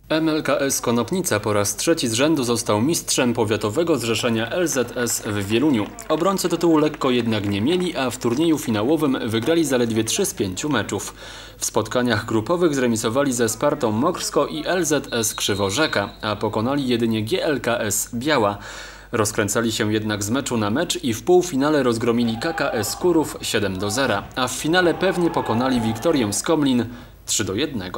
MLKS Konopnica po raz trzeci z rzędu został mistrzem powiatowego zrzeszenia LZS w Wieluniu. Obrońcy tytułu lekko jednak nie mieli, a w turnieju finałowym wygrali zaledwie 3 z 5 meczów. W spotkaniach grupowych zremisowali ze Spartą Mokrsko i LZS Krzyworzeka, a pokonali jedynie GLKS Biała. Rozkręcali się jednak z meczu na mecz i w półfinale rozgromili KKS Kurów 7-0, a w finale pewnie pokonali Wiktorię Skomlin 3-1.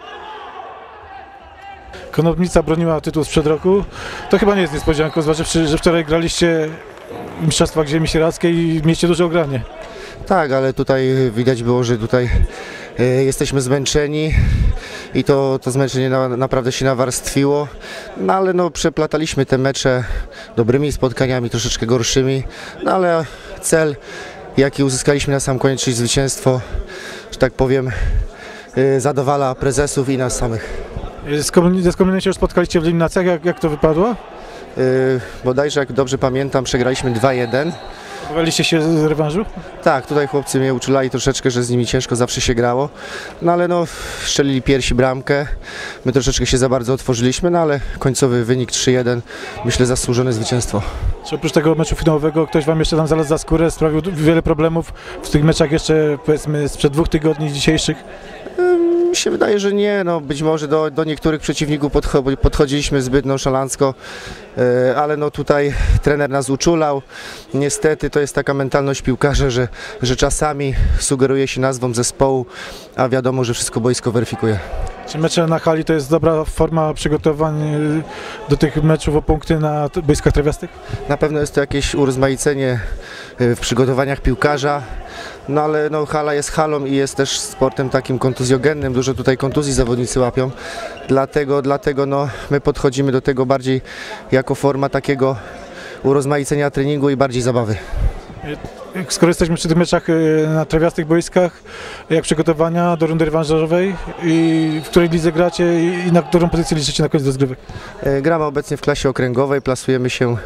Konopnica broniła tytuł sprzed roku. To chyba nie jest niespodzianką, zważywszy, że wczoraj graliście w Mistrzostwach Ziemi Sieradzkiej i mieliście duże ogranie. Tak, ale tutaj widać było, że tutaj jesteśmy zmęczeni i to zmęczenie naprawdę się nawarstwiło. No ale przeplataliśmy te mecze dobrymi spotkaniami, troszeczkę gorszymi. No ale cel, jaki uzyskaliśmy na sam koniec, czyli zwycięstwo, że tak powiem, zadowala prezesów i nas samych. Ze Skomlinem się już spotkaliście w eliminacjach, jak to wypadło? Bodajże, jak dobrze pamiętam, przegraliśmy 2-1. Bawiliście się z rewanżu? Tak, tutaj chłopcy mnie uczulali troszeczkę, że z nimi ciężko zawsze się grało. No ale strzelili pierwsi bramkę, my troszeczkę się za bardzo otworzyliśmy, no ale końcowy wynik 3-1, myślę, zasłużone zwycięstwo. Czy oprócz tego meczu finałowego ktoś wam jeszcze tam znalazł za skórę, sprawił wiele problemów w tych meczach jeszcze, powiedzmy, sprzed 2 tygodni dzisiejszych? Mi się wydaje, że nie. Być może do niektórych przeciwników podchodziliśmy zbyt nonszalancko, ale tutaj trener nas uczulał. Niestety to jest taka mentalność piłkarza, że czasami sugeruje się nazwą zespołu, a wiadomo, że wszystko boisko weryfikuje. Czy mecze na hali to jest dobra forma przygotowań do tych meczów o punkty na boiskach trawiastych? Na pewno jest to jakieś urozmaicenie w przygotowaniach piłkarza. No ale hala jest halą i jest też sportem takim kontuzjogennym, dużo tutaj kontuzji zawodnicy łapią, dlatego my podchodzimy do tego bardziej jako forma takiego urozmaicenia treningu i bardziej zabawy. Skoro jesteśmy przy tych meczach na trawiastych boiskach, jak przygotowania do rundy rewanżowej i w której lidze gracie i na którą pozycję liczycie na koniec rozgrywek? Gramy obecnie w klasie okręgowej, plasujemy się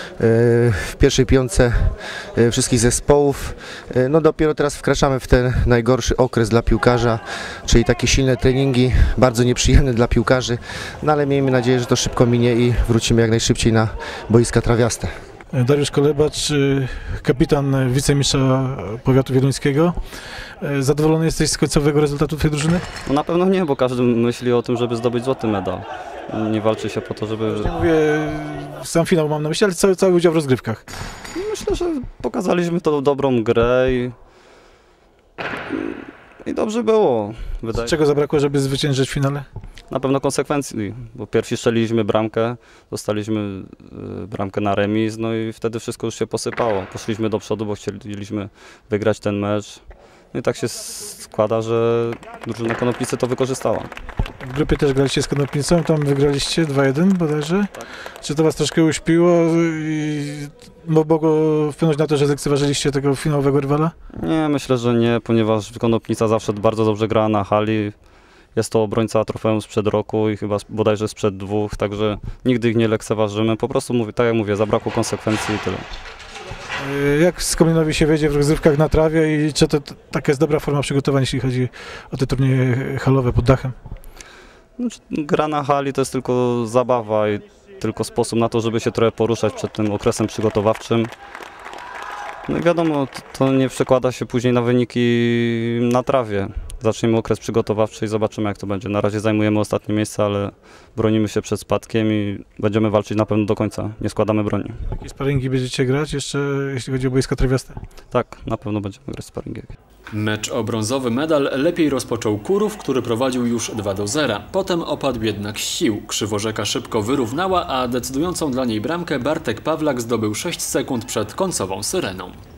w pierwszej piątce wszystkich zespołów. Dopiero teraz wkraczamy w ten najgorszy okres dla piłkarza, czyli takie silne treningi, bardzo nieprzyjemne dla piłkarzy, ale miejmy nadzieję, że to szybko minie i wrócimy jak najszybciej na boiska trawiaste. Dariusz Kolebacz, kapitan wicemistrza powiatu wieluńskiego. Zadowolony jesteś z końcowego rezultatu twojej drużyny? No na pewno nie, bo każdy myśli o tym, żeby zdobyć złoty medal. Nie walczy się po to, żeby... Nie mówię, sam finał mam na myśli, ale cały udział w rozgrywkach. Myślę, że pokazaliśmy to dobrą grę i dobrze było. Czego zabrakło, żeby zwyciężyć w finale? Na pewno konsekwencji, bo pierwsi strzeliliśmy bramkę, dostaliśmy bramkę na remis, no i wtedy wszystko już się posypało. Poszliśmy do przodu, bo chcieliśmy wygrać ten mecz. No i tak się składa, że drużyna Konopnicy to wykorzystała. W grupie też graliście z Konopnicą, tam wygraliście 2-1 bodajże. Tak. Czy to was troszkę uśpiło i mogło wpłynąć na to, że lekceważyliście tego finałowego rywala? Nie, myślę, że nie, ponieważ Konopnica zawsze bardzo dobrze grała na hali. Jest to obrońca trofeum sprzed roku i chyba bodajże sprzed 2, także nigdy ich nie lekceważymy. Po prostu, tak jak mówię, zabrakło konsekwencji i tyle. Jak Skomlinowi się wiedzie w rozgrywkach na trawie i czy to taka jest dobra forma przygotowań, jeśli chodzi o te turnieje halowe pod dachem? Gra na hali to jest tylko zabawa i tylko sposób na to, żeby się trochę poruszać przed tym okresem przygotowawczym. No i wiadomo, to nie przekłada się później na wyniki na trawie. Zaczniemy okres przygotowawczy i zobaczymy, jak to będzie. Na razie zajmujemy ostatnie miejsce, ale bronimy się przed spadkiem i będziemy walczyć na pewno do końca. Nie składamy broni. Jakie sparingi będziecie grać jeszcze, jeśli chodzi o boiska trawiaste? Tak, na pewno będziemy grać sparingi. Mecz o brązowy medal lepiej rozpoczął Kurów, który prowadził już 2-0. Potem opadł jednak z sił. Krzyworzeka szybko wyrównała, a decydującą dla niej bramkę Bartek Pawlak zdobył 6 sekund przed końcową syreną.